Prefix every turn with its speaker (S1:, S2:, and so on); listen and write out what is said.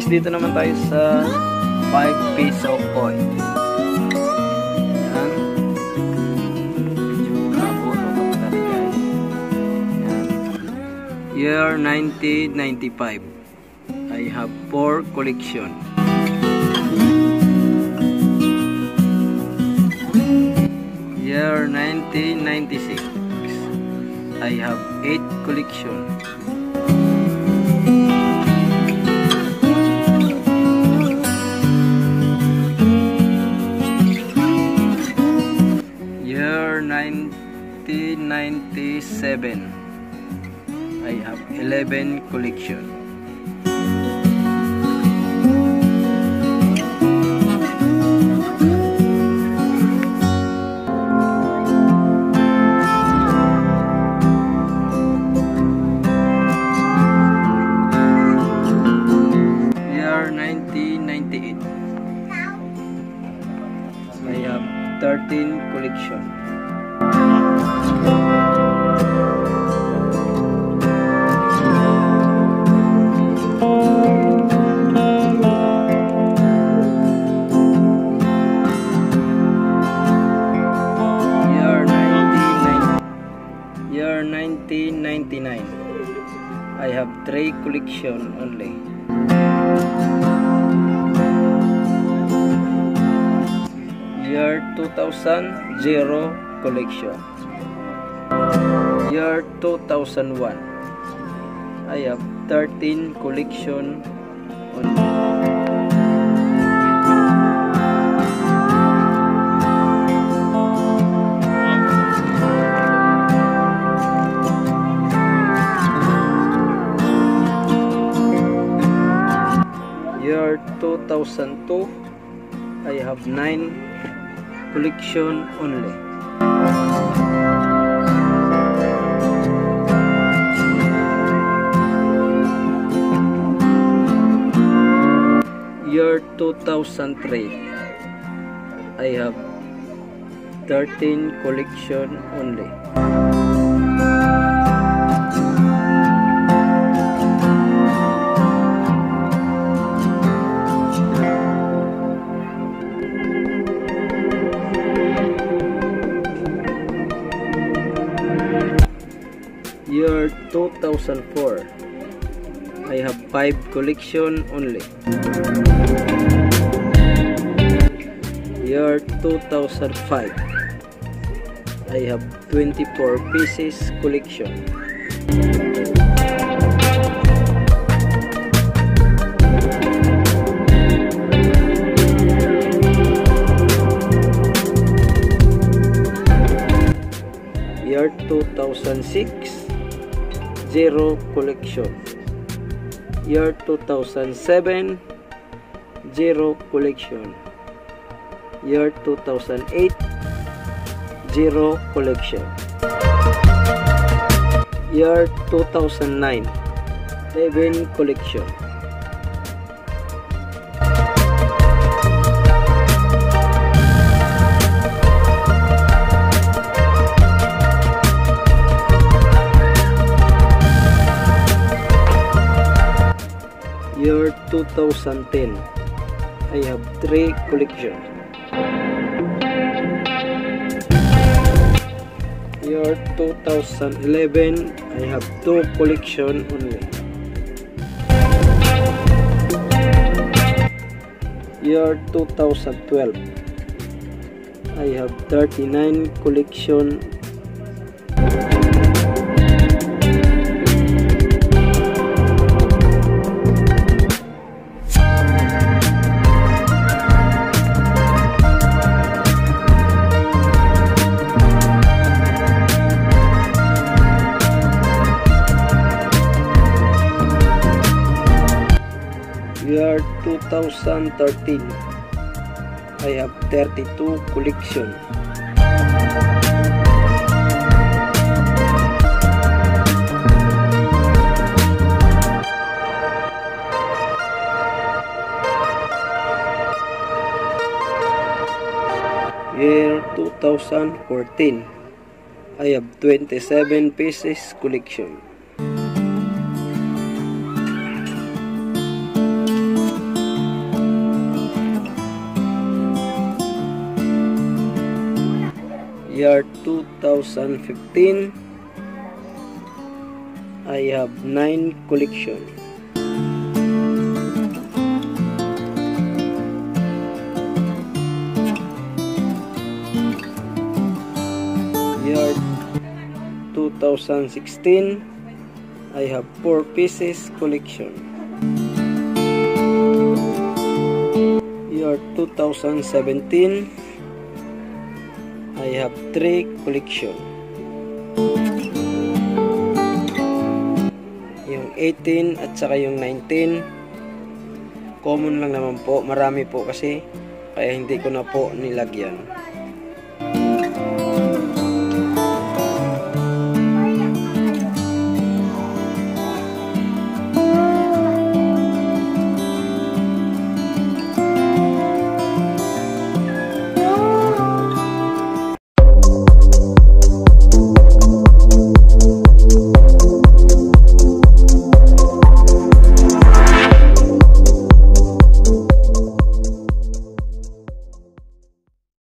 S1: dito naman tayo sa 5 peso coin. Yan. Year 1995. I have 4 collection. Year 1996. I have 8 collection. Year 1997. I have 11 collection. Year 1998. I have 13 collection. Year 1999. I have 3 collection only. Year 2000, 0 collection. Year 2001. I have 13 collection only. Year 2002, I have 9 collection only. Year 2003, I have 13 collection only. Year 2004, I have 5 collection only. Year 2005, I have 24 pieces collection. Year 2006, 0 collection. Year 2007, 0 collection. Year 2008, 0 collection. Year 2009, 11 collection. Year 2010, I have 3 collection. Year 2011, I have 2 collection only. Year 2012, I have 39 collection. Year 2013, I have 32 collection. Year 2014, I have 27 pieces collection. Year 2015, I have 9 collection. Year 2016, I have 4 pieces collection. Year 2017, I have 3 collection. Yung 18 at saka yung 19, common lang naman po. Marami po kasi, kaya hindi ko na po nilagyan.